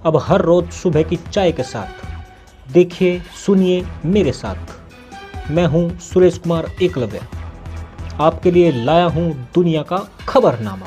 अब हर रोज सुबह की चाय के साथ देखिए सुनिए मेरे साथ। मैं हूं सुरेश कुमार एकलव्य, आपके लिए लाया हूं दुनिया का खबरनामा।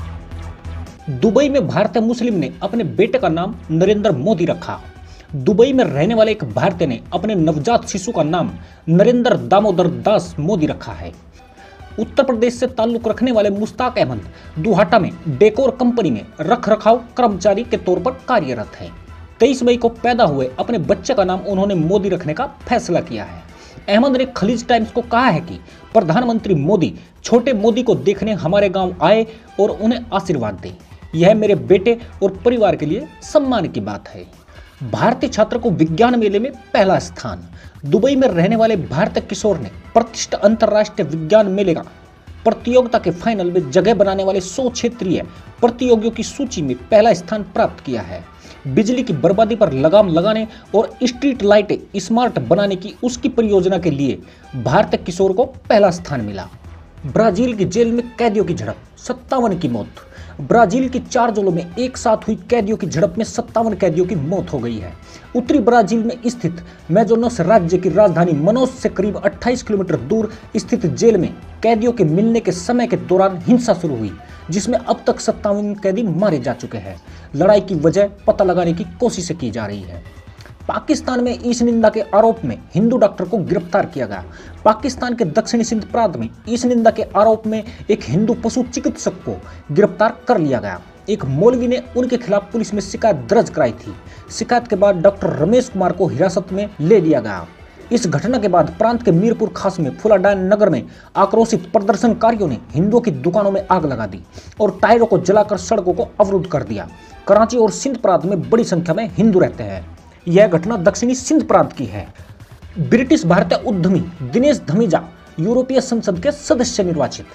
दुबई में भारतीय मुस्लिम ने अपने बेटे का नाम नरेंद्र मोदी रखा। दुबई में रहने वाले एक भारतीय ने अपने नवजात शिशु का नाम नरेंद्र दामोदर दास मोदी रखा है। उत्तर प्रदेश से ताल्लुक रखने वाले मुश्ताक अहमद दुहाटा में डेकोर कंपनी में रखरखाव कर्मचारी के तौर पर कार्यरत हैं। 23 मई को पैदा हुए अपने बच्चे का नाम उन्होंने मोदी रखने का फैसला किया है। अहमद ने खलीज टाइम्स को कहा है कि प्रधानमंत्री मोदी छोटे मोदी को देखने हमारे गांव आए और उन्हें आशीर्वाद दें। यह मेरे बेटे और परिवार के लिए सम्मान की बात है। भारतीय छात्र को विज्ञान मेले में पहला स्थान। दुबई में रहने वाले भारतीय किशोर ने प्रतिष्ठित अंतर्राष्ट्रीय विज्ञान मेले का प्रतियोगिता के फाइनल में जगह बनाने वाले 100 क्षेत्रीय प्रतियोगियों की सूची में पहला स्थान प्राप्त किया है। बिजली की बर्बादी पर लगाम लगाने और स्ट्रीट लाइटें स्मार्ट बनाने की उसकी परियोजना के लिए भारतीय किशोर को पहला स्थान मिला। ब्राजील की जेल में कैदियों की झड़प, 57 की मौत। ब्राजील की 4 जेलों में एक साथ हुई कैदियों की झड़प में 57 कैदियों की मौत हो गई है। उत्तरी ब्राजील में स्थित मेजोनोस राज्य की राजधानी मनोस से करीब 28 किलोमीटर दूर स्थित जेल में कैदियों के मिलने के समय के दौरान हिंसा शुरू हुई, जिसमें अब तक 57 कैदी मारे जा चुके हैं। लड़ाई की वजह पता लगाने की कोशिश की जा रही है। पाकिस्तान में ईश निंदा के आरोप में हिंदू डॉक्टर को गिरफ्तार किया गया। पाकिस्तान के दक्षिणी सिंध प्रांत में ईश निंदा के आरोप में एक हिंदू पशु चिकित्सक को गिरफ्तार कर लिया गया। एक मौलवी ने उनके खिलाफ पुलिस में शिकायत दर्ज कराई थी। शिकायत के बाद डॉक्टर रमेश कुमार को हिरासत में ले लिया गया। इस घटना के बाद प्रांत के मीरपुर खास में फुलाडायन नगर में आक्रोशित प्रदर्शनकारियों ने हिंदुओं की दुकानों में आग लगा दी और टायरों को जलाकर सड़कों को अवरुद्ध कर दिया। कराची और सिंध प्रांत में बड़ी संख्या में हिंदू रहते हैं। यह घटना दक्षिणी सिंध प्रांत की है। ब्रिटिश भारतीय उद्यमी दिनेश धमीजा यूरोपीय संसद के सदस्य निर्वाचित।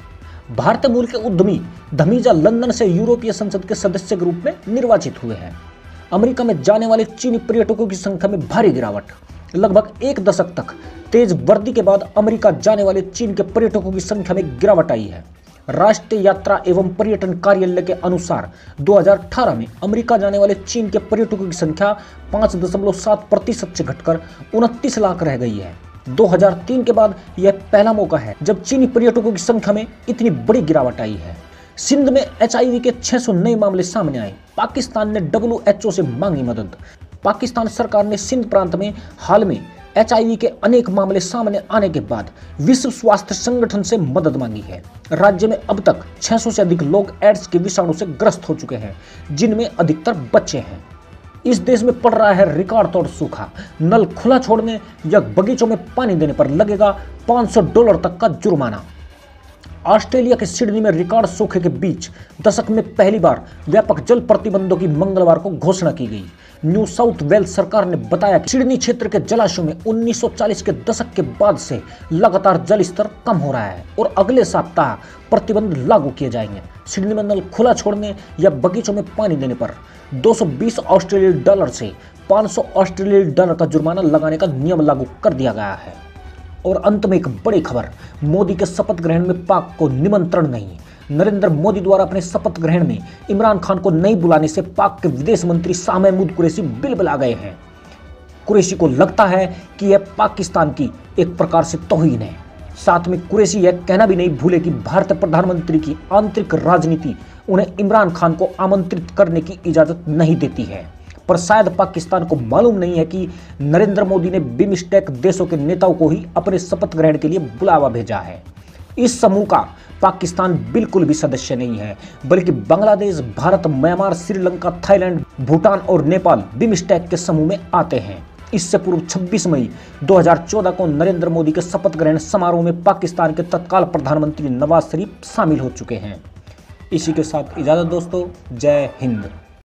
भारतीय मूल के उद्यमी धमीजा लंदन से यूरोपीय संसद के सदस्य के रूप में निर्वाचित हुए हैं। अमेरिका में जाने वाले चीनी पर्यटकों की संख्या में भारी गिरावट। लगभग एक दशक तक तेज वर्दी के बाद अमेरिका जाने वाले चीन के पर्यटकों की संख्या में गिरावट आई है। राष्ट्रीय यात्रा एवं पर्यटन कार्यालय के अनुसार 2018 में अमेरिका जाने वाले चीन के पर्यटकों की संख्या 5.7% से घटकर 29 लाख रह गई है। 2003 के बाद यह पहला मौका है जब चीनी पर्यटकों की संख्या में इतनी बड़ी गिरावट आई है। सिंध में HIV के 600 नए मामले सामने आए। पाकिस्तान ने WHO से मांगी मदद। पाकिस्तान सरकार ने सिंध प्रांत में हाल में HIV के अनेक मामले सामने आने के बाद विश्व स्वास्थ्य संगठन से मदद मांगी है। राज्य में अब तक 600 से अधिक लोग एड्स के विषाणु से ग्रस्त हो चुके हैं, जिनमें अधिकतर बच्चे हैं। इस देश में पड़ रहा है रिकॉर्ड तोड़ सूखा। नल खुला छोड़ने या बगीचों में पानी देने पर लगेगा $500 तक का जुर्माना। ऑस्ट्रेलिया के सिडनी में रिकॉर्ड सूखे के बीच दशक में पहली बार व्यापक जल प्रतिबंधों की मंगलवार को घोषणा की गई। न्यू साउथ वेल्स सरकार ने बताया कि सिडनी क्षेत्र के जलाशयों में 1940 के दशक के बाद से लगातार जल स्तर कम हो रहा है और अगले सप्ताह प्रतिबंध लागू किए जाएंगे। सिडनी में नल खुला छोड़ने या बगीचों में पानी देने पर $220 से $500 का जुर्माना लगाने का नियम लागू कर दिया गया है। और अंत में एक बड़ी खबर, मोदी के शपथ ग्रहण में पाक को निमंत्रण नहीं। नरेंद्र मोदी द्वारा अपने शपथ ग्रहण में इमरान खान को नहीं बुलाने से पाक के विदेश मंत्री शाह महमूद कुरैशी बिलबिला गए हैं। कुरैशी को लगता है कि यह पाकिस्तान की एक प्रकार से तौहीन है। साथ में कुरैशी यह कहना भी नहीं भूले कि भारतीय प्रधानमंत्री की आंतरिक राजनीति उन्हें इमरान खान को आमंत्रित करने की इजाजत नहीं देती है। पर शायद पाकिस्तान को मालूम नहीं है कि नरेंद्र मोदी ने बिमस्टेक देशों के नेताओं को ही अपने शपथ ग्रहण के लिए बुलावा भेजा है। इस समूह का पाकिस्तान बिल्कुल भी सदस्य नहीं है, बल्कि बांग्लादेश, भारत, म्यांमार, श्रीलंका, थाईलैंड, भूटान और नेपाल बिमस्टेक के समूह में आते हैं। इससे पूर्व 26 मई 2014 को नरेंद्र मोदी के शपथ ग्रहण समारोह में पाकिस्तान के तत्काल प्रधानमंत्री नवाज शरीफ शामिल हो चुके हैं। इसी के साथ इजाजत दोस्तों, जय हिंद।